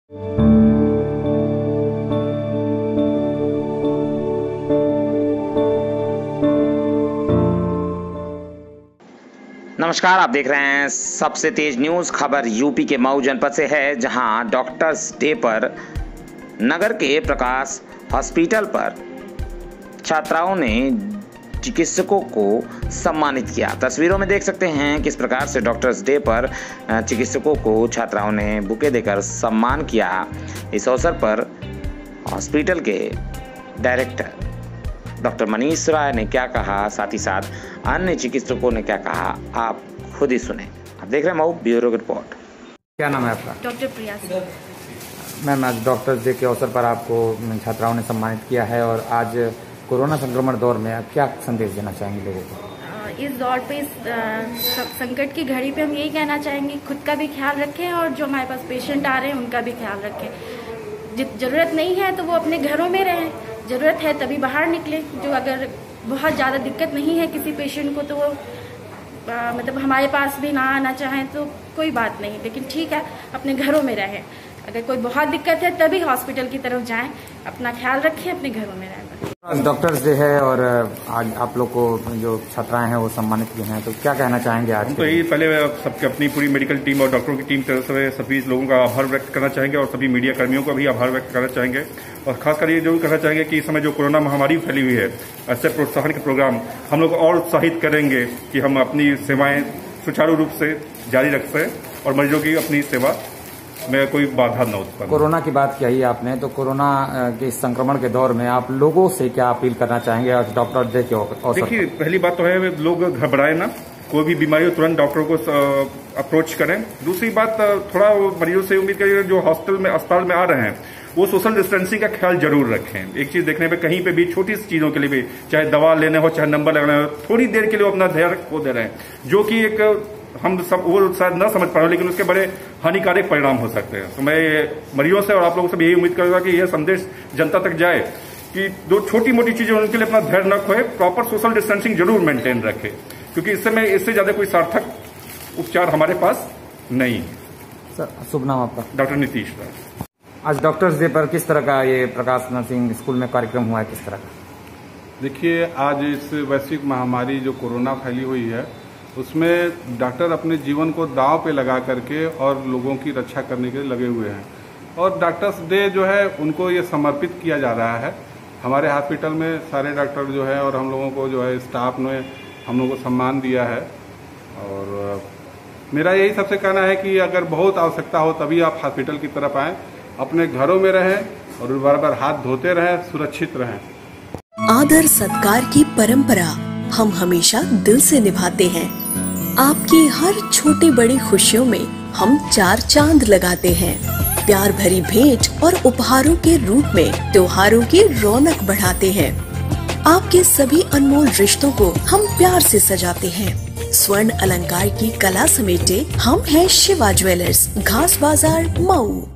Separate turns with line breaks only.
नमस्कार, आप देख रहे हैं सबसे तेज न्यूज। खबर यूपी के मऊ जनपद से है, जहां डॉक्टर्स डे पर नगर के प्रकाश हॉस्पिटल पर छात्राओं ने चिकित्सकों को सम्मानित किया। तस्वीरों में देख सकते हैं किस प्रकार से डॉक्टर्स डे पर चिकित्सकों को छात्राओं ने बुके देकर सम्मान किया। इस अवसर पर हॉस्पिटल के डायरेक्टर डॉक्टर मनीष राय ने क्या कहा, साथ ही साथ अन्य चिकित्सकों ने क्या कहा, आप खुद ही सुने। आप देख रहे हैं मऊ ब्यूरो रिपोर्ट।
क्या नाम है आपका?
डॉक्टर प्रिया सिंह।
मैम, आज डॉक्टर्स डे के अवसर पर आपको छात्राओं ने सम्मानित किया है और आज कोरोना संक्रमण दौर में आप क्या संदेश देना चाहेंगे लोगों को?
इस दौर पे, इस संकट की घड़ी पे हम यही कहना चाहेंगे, खुद का भी ख्याल रखें और जो हमारे पास पेशेंट आ रहे हैं उनका भी ख्याल रखें। जरूरत नहीं है तो वो अपने घरों में रहें, जरूरत है तभी बाहर निकले। जो अगर बहुत ज़्यादा दिक्कत नहीं है किसी पेशेंट को तो वो मतलब हमारे पास भी ना आना चाहें तो कोई बात नहीं, लेकिन ठीक है अपने घरों में रहें। अगर कोई बहुत दिक्कत है तभी हॉस्पिटल की तरफ जाएं, अपना ख्याल रखें, अपने घरों में रहें।
डॉक्टर्स डे है और आज आप लोग को जो छात्राएं हैं वो सम्मानित किए हैं, तो क्या कहना चाहेंगे आज?
तो ये पहले सबके अपनी पूरी मेडिकल टीम और डॉक्टरों की टीम तरफ से सभी लोगों का आभार व्यक्त करना चाहेंगे और सभी मीडिया कर्मियों का भी आभार व्यक्त करना चाहेंगे। और खासकर ये जरूर कहना चाहेंगे कि इस समय जो कोरोना महामारी फैली हुई है, ऐसे प्रोत्साहन के प्रोग्राम हम लोग और उत्साहित करेंगे कि हम अपनी सेवाएं सुचारू रूप से जारी रख सकें और मरीजों की अपनी सेवा में कोई बाधा न उत्पन्न।
कोरोना की बात कही आपने, तो कोरोना के इस संक्रमण के दौर में आप लोगों से क्या अपील करना चाहेंगे आज डॉक्टर डे के अवसर?
देखिए, पहली बात तो है लोग घबराए ना, कोई भी बीमारी हो तुरंत डॉक्टरों को अप्रोच करें। दूसरी बात, थोड़ा मरीजों से उम्मीद करिए जो हॉस्पिटल में अस्पताल में आ रहे हैं वो सोशल डिस्टेंसिंग का ख्याल जरूर रखें। एक चीज देखने पे कहीं पे भी छोटी सी चीजों के लिए भी, चाहे दवा लेने हो चाहे नंबर लगाना हो, थोड़ी देर के लिए अपना धैर्य खो दे रहे हैं, जो कि एक हम सब वो शायद न समझ पा रहे, लेकिन उसके बड़े हानिकारक परिणाम हो सकते हैं। तो मैं मरीजों से और आप लोगों से भी यही उम्मीद करूंगा कि यह संदेश जनता तक जाए कि जो छोटी मोटी चीजें उनके लिए अपना धैर्य न खोए, प्रॉपर सोशल डिस्टेंसिंग जरूर मेंटेन रखे, क्योंकि इससे ज्यादा कोई सार्थक उपचार हमारे पास नहीं है।
सर, शुभ नाम आपका?
डॉक्टर नीतीश राय।
आज डॉक्टर्स डे पर किस तरह का ये प्रकाश नर्सिंग स्कूल में कार्यक्रम हुआ है, किस तरह का?
देखिए, आज इस वैश्विक महामारी जो कोरोना फैली हुई है उसमें डॉक्टर अपने जीवन को दांव पे लगा करके और लोगों की रक्षा करने के लिए लगे हुए हैं और डॉक्टर्स डे जो है उनको ये समर्पित किया जा रहा है। हमारे हॉस्पिटल में सारे डॉक्टर जो है और हम लोगों को जो है स्टाफ ने हम लोगों को सम्मान दिया है और मेरा यही सबसे कहना है कि अगर बहुत आवश्यकता हो तभी आप हॉस्पिटल की तरफ आएँ, अपने घरों में रहें और बार बार हाथ धोते रहें, सुरक्षित रहें।
आदर सत्कार की परंपरा हम हमेशा दिल से निभाते हैं। आपकी हर छोटी बड़ी खुशियों में हम 4 चांद लगाते हैं। प्यार भरी भेंट और उपहारों के रूप में त्योहारों की रौनक बढ़ाते हैं। आपके सभी अनमोल रिश्तों को हम प्यार से सजाते हैं। स्वर्ण अलंकार की कला समेटे हम हैं शिवा ज्वेलर्स, घास बाजार, मऊ।